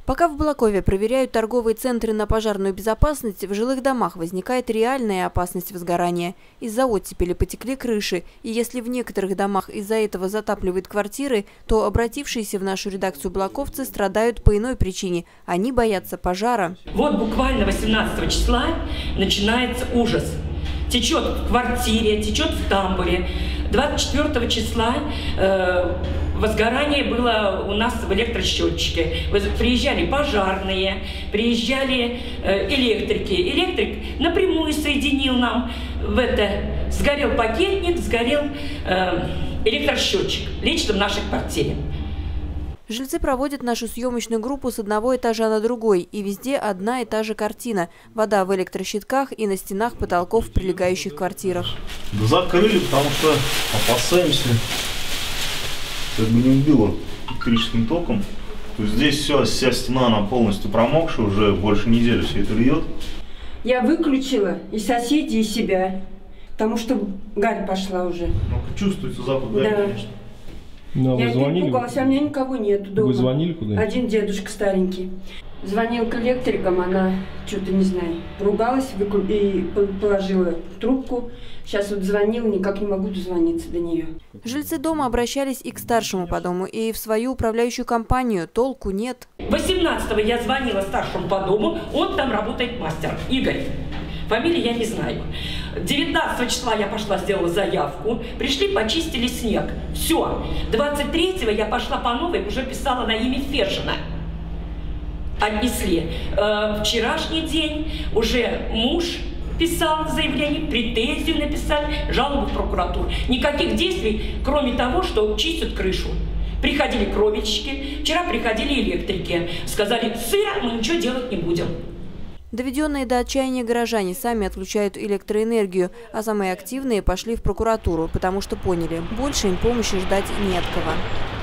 Пока в Балакове проверяют торговые центры на пожарную безопасность, в жилых домах возникает реальная опасность возгорания. Из-за оттепели потекли крыши, и если в некоторых домах из-за этого затапливают квартиры, то обратившиеся в нашу редакцию балаковцы страдают по иной причине. Они боятся пожара. Вот буквально 18 числа начинается ужас. Течет в квартире, течет в тамбуре. 24 числа возгорание было у нас в электросчетчике. Приезжали пожарные, приезжали электрики. Электрик напрямую соединил нам сгорел пакетник, сгорел электросчетчик лично в нашей квартире. Жильцы проводят нашу съемочную группу с одного этажа на другой, и везде одна и та же картина. Вода в электрощитках и на стенах потолков в прилегающих квартирах. Да закрыли, потому что опасаемся, как бы не убило электрическим током. То есть здесь вся стена, она полностью промокшая, уже больше недели все это льет. Я выключила и соседей, и себя, потому что гарь пошла уже. Чувствуется запах гари, да. Конечно. Ну, я перепугалась, а у меня никого нет дома. Вы звонили куда-нибудь? Один дедушка старенький. Звонил к электрикам, она что-то, не знаю, ругалась и положила трубку. Сейчас вот звонила, никак не могу дозвониться до нее. Жильцы дома обращались и к старшему по дому, и в свою управляющую компанию. Толку нет. 18-го я звонила старшему по дому, он там работает мастер, Игорь. Фамилию я не знаю. 19 числа я пошла, сделала заявку. Пришли, почистили снег. Все. 23-го я пошла по новой, уже писала на имя Фешина. Отнесли. Вчерашний день уже муж писал заявление, претензию написали, жалобу в прокуратуру. Никаких действий, кроме того, что чистят крышу. Приходили кровельщики, вчера приходили электрики. Сказали, сыро, мы ничего делать не будем. Доведенные до отчаяния горожане сами отключают электроэнергию, а самые активные пошли в прокуратуру, потому что поняли, больше им помощи ждать не от кого.